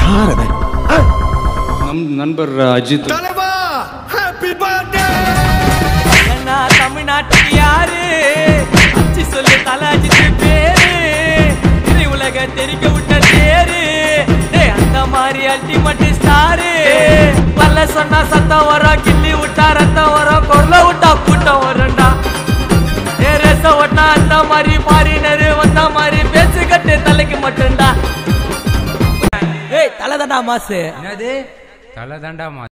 யார் அவன்? நம் நண்பர் அஜித். தமிழ்நாட்டுக்கு யாரு அச்சி சொல்லு தல அஜித் பேரு உலக தெரிக்க விட்ட தேரு அந்த மாதிரி அல்டிமேட் ஸ்டாரு பல்ல சொன்னா சத்தம் வரும் கிள்ளி விட்டா ரத்தம் வரும் கொல்ல விட்டா கூட்டம் வரும்டா ரச ஒட்டா அந்த மாதிரி மாறினரு வந்த மாதிரி பேச்சு கட்டு தலைக்கு மட்டும்டா. ஏய் தலை தாண்டா மாசு. என்னது தலை தாண்டா மாசு?